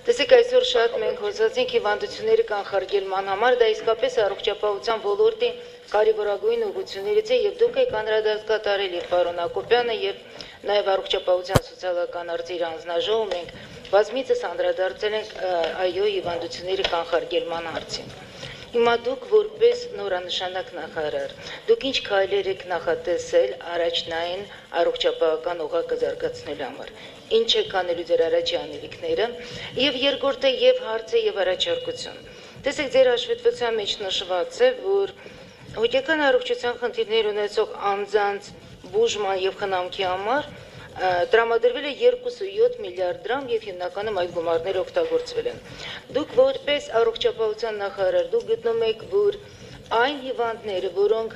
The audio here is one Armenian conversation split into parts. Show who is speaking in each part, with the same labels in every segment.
Speaker 1: Տեսեք, այսօր շատ մենք հոսացինք հիվանդությունների կանխարգելման համար, դա իսկապես առողջապահության ոլորտի կարևորագույն ուղղություններից է, եւ դուք եք անդրադարձ կատարել եւ պարոն Հակոբյանը եւ նաեւ առողջապահության սոցիալական արծիվ հանձնաժողով մենք բազմիցս անդրադարձել ենք այո հիվանդությունների կանխարգելման հարցին։ Հիմա դուք որպես նորանշանակ նախարար, դուք ինչ քայլեր եք նախատեսել առաջնային առողջապահական օղակը զարգացնելու համար։ Ինչ եք անելու ձեր առաջի անելիքները եւ երկրորդը եւ հարցը եւ առաջարկություն։ Տեսեք, ձեր հաշվետվության մեջ նշված է, որ հոգեկան առողջության խնդիրներ ունեցող անձանց բուժման եւ խնամքի համար տրամադրվել է 2.7 միլիարդ դրամ եւ հիմնականում այդ գումարները օգտագործվել են։ Դուք որպես առողջապահության նախարար դուք գտնում եք, որ այն հիվանդները, որոնք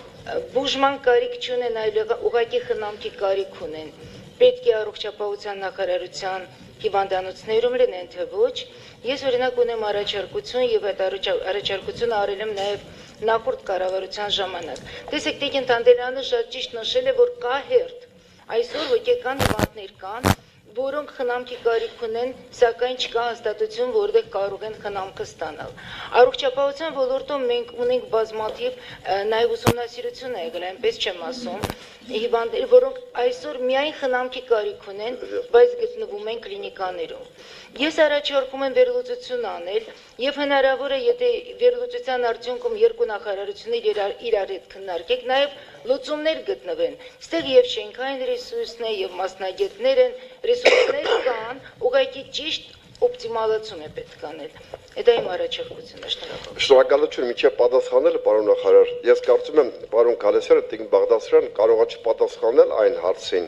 Speaker 1: բուժման կարիք չունեն, այլ ուղղակի խնամքի կարիք ունեն, պետք է առողջապահության նախարարության հիվանդանոցներում լինեն, թե ոչ։ Ես օրինակ ունեմ առաջարկություն եւ այդ առաջարկությունը արել եմ նաեւ նախորդ կառավարության ժամանակ։ Տեսեք, Տիկին Տանդելյանը շատ ճիշտ նշել է, որ կա հերթ։ Այսօր հոգեկան հիվանդներ կան, որոնք խնամքի կարիք ունեն, սակայն չկա հաստատություն, որտեղ կարող են խնամքը ստանալ։ Առողջապահության ոլորտում մենք ունենք բազմաթիվ նաև ուսումնասիրություն է եղել, այնպես չեմ ասում, հիվանդներ, որոնք այսօր միայն խնամքի կարիք ունեն, բայց գտնվում են կլինիկաներում։ Ես առաջարկում եմ վերլուծություն անել եւ հնարավոր է, եթե վերլուծության արդյունքում երկու նախարարություններ իրար հետ քննարկեք, նաեւ լուծումներ գտնվեն։ Այստեղ եւ շենքային ռեսուրսն է եւ մասնագետներ են, ռեսուրսներ կան, ուղղակի ճիշտ օպտիմալացում է պետք անել։ Դա իմ առաջարկությունն է, շնորհակալ։
Speaker 2: Շնորհակալություն, միջև պատասխանելը, պարոն նախարար։ Ես կարծում եմ, պարոն Գալստյանը, Տիկին Բաղդասարյան կարողա չպատասխանել այն հարցին,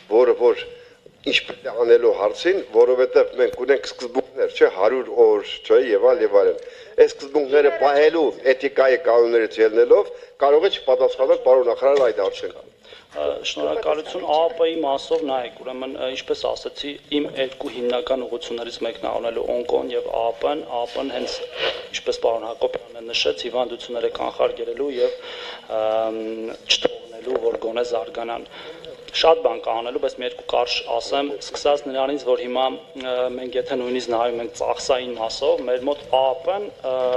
Speaker 2: որ ինչ պետք է անելու հարցին, որովհետև մենք ունենք սկզբունքներ, չէ, 100 օր, չէ, եւ այլն։ Այս սկզբունքները պահելու էթիկայի կանոններից ելնելով կարող է չպատասխանել պարոն նախարար այդ հարցին։
Speaker 3: Շնորհակալություն ԱԱՊ-ի մասով նայեք, ուրեմն ինչպես ասացի, իմ երկու հիմնական ուղղություններից մեկն է անելու օնկոն եւ ԱԱՊ-ն, ԱԱՊ-ն հենց ինչպես պարոն Հակոբյանը նշեց, հիվանդությունները կանխարգելելու եւ չթողնելու, որ գոնե զարգանան։ Շատ բան կա անելու, բայց մի երկու կարճ ասեմ, սկսած նրանից, որ հիմա մենք եթե նույնիսկ նայում ենք ծախսային մասով, մեր մոտ ԱԱՊ-ն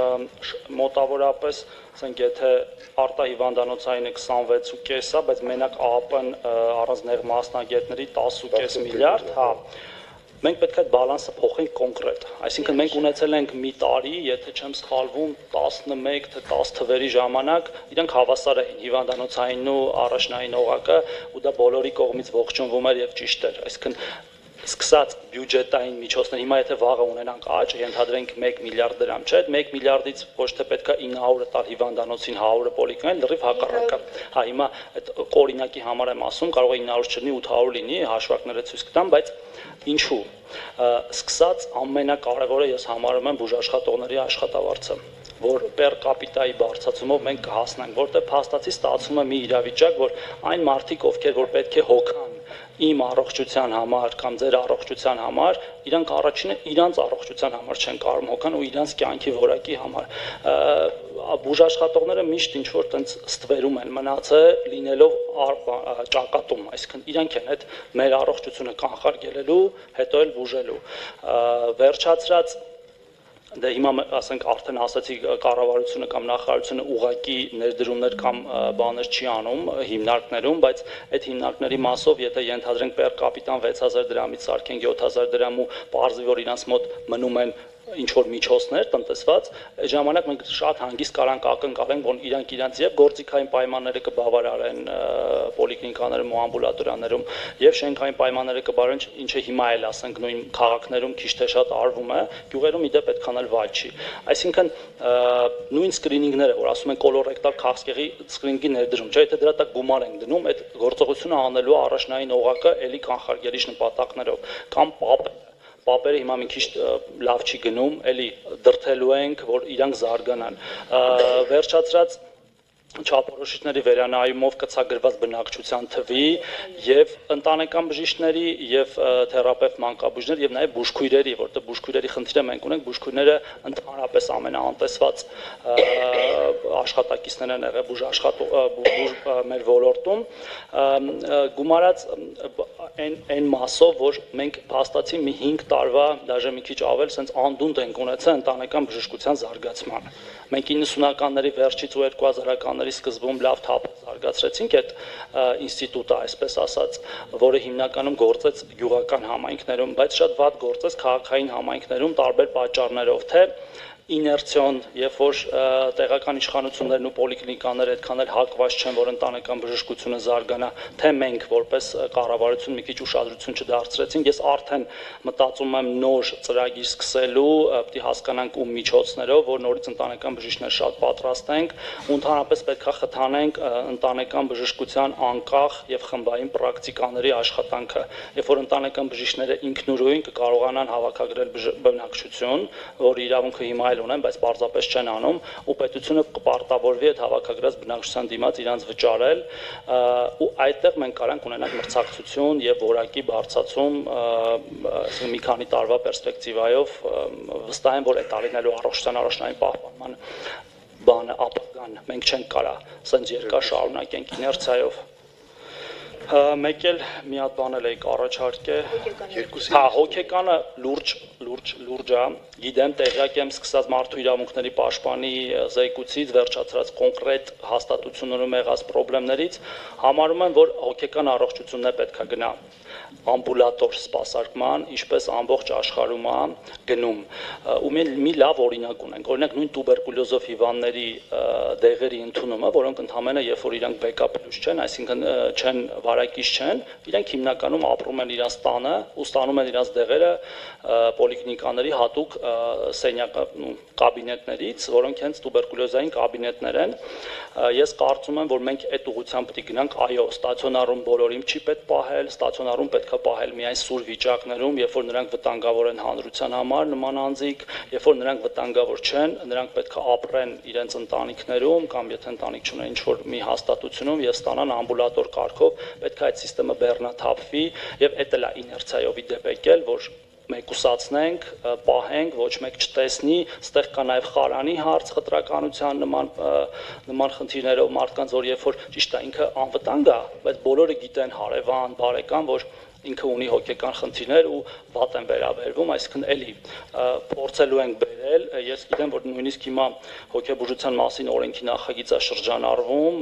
Speaker 3: մոտավորապես, ասենք, եթե արտահիվանդանոցայինը 26.5 է, բայց մենակ ԱԱՊ-ն առանց նեղ մասնագետների 10.5 միլիարդ, հա։ Մենք պետք է այդ բալանսը փոխենք կոնկրետ։ Այսինքն մենք ունեցել ենք մի տարի, եթե չեմ սխալվում, 11 թե 10 թվերի ժամանակ իրանք հավասար էին հիվանդանոցային ու առաջնային օղակը, ու դա բոլորի կողմից ողջունվում էր եւ ճիշտ էր։ Այսինքն սկսած բյուջետային միջոցներ, հիմա եթե վաղը ունենանք աճ, ենթադրենք 1 միլիարդ դրամ, չէ՞, 1 միլիարդից ոչ թե պետք է 900-ը տալ հիվանդանոցին, 100-ը պոլիկլինիկային, լրիվ հակառակը։ Հա, հիմա այդ օրինակի համար եմ ասում, կարող է 900 չլինի, 800 լինի, հաշվարկները ցույց կտամ, բայց ինչու։ Սկսած ամենակարևորը ես համարում եմ բուժաշխատողների աշխատավարձը, որ պեր կապիտայի բարձրացումով մենք կհասնենք, որտեղ փաստացի ստացվում է մի իրավիճակ, որ այն մարդիկ, ովքեր որ պետք է հոգան իմ առողջության համար կամ ձեր առողջության համար, իրանք առաջինը իրանց առողջության համար չեն կարող հոգան ու իրանց կյանքի որակի համար։ Բուժաշխատողները միշտ ինչ որ տենց ստվերում են մնացել լինելով ճակատում, այսինքն իրանք են այդ մեր առողջությունը կանխարգելելու, հետո էլ բուժելու։ Վերջացրած Դե հիմա ասենք արդեն ասացի կառավարությունը կամ նախարարությունը ուղղակի ներդրումներ կամ բաներ չի անում հիմնարկներում, բայց այդ հիմնարկների մասով եթե ենթադրենք պեր կապիտան 6000 դրամից սարքենք 7000 դրամ ու պարզվի որ իրանց մոտ մնում են ինչ որ միջոցներ տնտեսված, այդ ժամանակ մենք շատ հանգիստ կարանք ակնկալենք, որ իրանք իրանց եւ գործիքային պայմանները կբավարարեն պոլիկլինիկաներում ու ամբուլատորիաներում եւ շենքային պայմանները կբավարարեն, ինչը հիմա էլ ասենք նույն քաղաքներում քիչ թե շատ արվում է, գյուղերում իդեպ այդքան էլ վայր չի։ Այսինքն նույն սկրինինգները, որ ասում են կոլորեկտալ քաղցկեղի սկրինինգի ներդրում, չէ՞, եթե դրա տակ գումար ենք դնում, այդ գործողությունը անելու առաջնային օղակը էլի կանխարգելիչ նպատակներով կամ պապերը հիմա մի քիչ լավ չի գնում, էլի դրթելու ենք, որ իրանք զարգանան։ Վերջացրած չափորոշիչների վերանայումով կցագրված բնակչության թվի եւ ընտանեկան բժիշկների եւ թերապևտ մանկաբույժներ եւ նաեւ բուժքույրերի, որտեղ բուժքույրերի խնդիրը մենք ունենք, բուժքույրները ընդհանրապես ամենաանտեսված աշխատակիցներն են եղել բուժ մեր ոլորտում, գումարած այն մասով, որ մենք փաստացի մի 5 տարվա, դաժե մի քիչ ավել, sense անդունդ ենք ունեցել ընտանեկան բժշկության զարգացմանը։ Մենք 90-ականների վերջից ու 2000-ականների սկզբում լավ թափ զարգացրեցինք այդ ինստիտուտը, այսպես ասած, որը հիմնականում գործեց գյուղական համայնքներում, բայց շատ վատ գործեց քաղաքային համայնքներում տարբեր պատճառներով, թե իներցիոն, երբ որ տեղական իշխանություններն ու պոլիկլինիկաները այդքան էլ հակված չեն, որ ընտանեկան բժշկությունը զարգանա, թե մենք որպես կառավարություն մի քիչ ուշադրություն չդարձրեցինք, ես արդեն մտածում եմ նոր ծրագիր սկսելու, պետք է հասկանանք ում միջոցներով, որ նորից ընտանեկան բժիշկներ շատ պատրաստենք, ու ընդհանրապես պետք է խթանենք ընտանեկան բժշկության անկախ եւ խմբային պրակտիկաների աշխատանքը, երբ որ ընտանեկան բժիշկները ինքնուրույն կկարողանան հավաքագրել բնակչություն, որ իրավունքը հիմա ունեն, բայց պարզապես չեն անում, ու պետությունը կպարտավորվի այդ հավաքագրած բնակչության դիմաց իրանց վճարել, ու այդտեղ մենք կարանք ունենանք մրցակցություն եւ որակի բարձրացում մի քանի տարվա պերսպեկտիվայով, վստահ եմ, որ այդ տարիներու առողջության առաջնային պահպանման բանը ապագան մենք չենք կարա սենց երկար շարունակենք իներցիայով։ Մեկ էլ մի հատ բան էլ եք առաջարկել, հոգեկանը լուրջ է, գիտեմ, տեղյակ եմ սկսած մարդու իրավունքների պաշտպանի զեկույցից վերջացրած կոնկրետ հաստատություններում եղած խնդիրներից, համարում եմ, որ հոգեկան առողջությունն է պետք է գնա ամբուլատոր սպասարկման, ինչպես ամբողջ աշխարհում է գնում, ու մի լավ օրինակ ունենք, օրինակ նույն տուբերկուլյոզով հիվանդների դեղերի ընդունումը, որոնք ընդհանրապես երբ որ իրանք բեկապլյուս չեն, այսինքն չեն վարակիչ չեն, իրենք հիմնականում ապրում են իրաց տանը ու ստանում են իրաց դեղերը պոլիկլինիկաների հատուկ սենյակ կաբինետներից, որոնք հենց տուբերկուլյոզային կաբինետներ են։ Ես կարծում եմ, որ մենք այդ ուղղությամբ պետք է գնանք, այո, ստացիոնարում բոլորին չի պետք պահել, ստացիոնարում պետք է պահել միայն սուր վիճակներում, երբ որ նրանք վտանգավոր են հանրության համար նման անձիկ, երբ որ նրանք վտանգավոր չեն, նրանք պետք է ապրեն իրենց ընտանիքներում կամ եթե ընտանիք չունեն ինչ-որ մի հաստատությունում եւ ստանան ամբուլատոր կարգով, պետք է այդ համակարգը բեռնաթափվի եւ էդ էլ է իներցիայով իդեպ եկել, որ մեկուսացնենք, պահենք, ոչ մեկ չտեսնի, ստեղ կա նաև խարանի հարց, խտրականության նման խնդիրներով մարդկանց, որ երբ որ ճիշտ է ինքը անվտանգ է, բայց բոլորը գիտեն հարևան, բարեկամ, որ ինքը ունի հոգեկան խնդիրներ ու վատ են վերաբերվում, այսինքն էլի փորձելու ենք բերել, ես գիտեմ, որ նույնիսկ հիմա հոգեբուժության մասին օրենքի նախագիծ է շրջանառվում,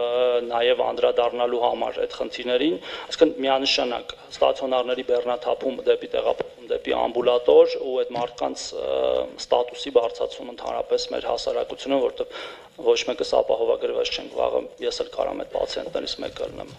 Speaker 3: նաև անդրադառնալու համար այդ խնդիրներին, այսինքն միանշանակ ստացիոնարների բեռնաթափում դեպի տեղափոխում դեպի ամբուլատոր ու այդ մարդկանց ստատուսի բարձրացում ընդհանրապես մեր հասարակությունում, որտեղ ոչ մեկս ապահովագրված չենք, վաղը ես էլ կարամ այդ պացիենտներից մեկը լինեմ։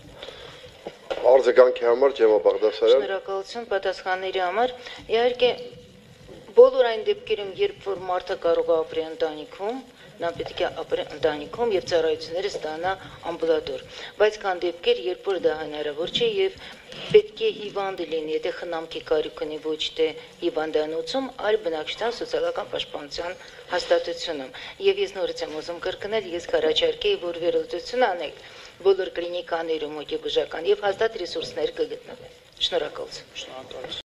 Speaker 2: Արձագանքի համար Ջեմա Բաղդասարյան։
Speaker 1: Շնորհակալություն պատասխանների համար։ Իհարկե բոլոր այն դեպքերում, երբ որ մարդը կարող է ապրել ընտանիքում, նա պետք է ապրի ընտանիքում եւ ծառայությունները ստանա ամբուլատոր։ Բայց կան դեպքեր, երբ որ դա հնարավոր չէ եւ պետք է հիվանդը լինի, եթե խնամքի կարիք ունի ոչ թե հիվանդանոցում, այլ բնակչության սոցիալական պաշտպանության հաստատությունում։ Եվ ես նորից եմ ուզում կրկնել, ես կառաջարկեի, որ վերլուծություն անեք բոլոր կլինիկաներում հոգեբուժական եւ հաստատ ռեսուրսներ կգտնվեն։ Շնորհակալություն։